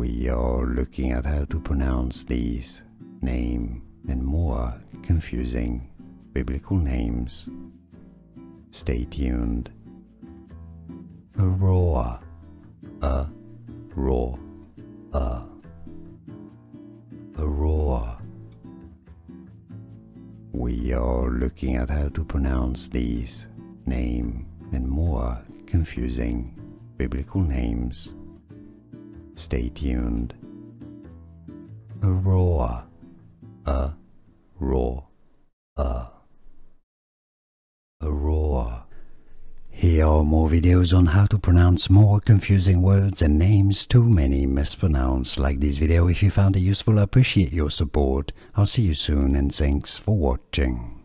We are looking at how to pronounce these name and more confusing biblical names. Stay tuned. Aroer, Aroer, Aroer. We are looking at how to pronounce these name and more confusing biblical names. Stay tuned. Aroer, Aroer, Aroer. Here are more videos on how to pronounce more confusing words and names too many mispronounced. Like this video if you found it useful. I appreciate your support. I'll see you soon and thanks for watching.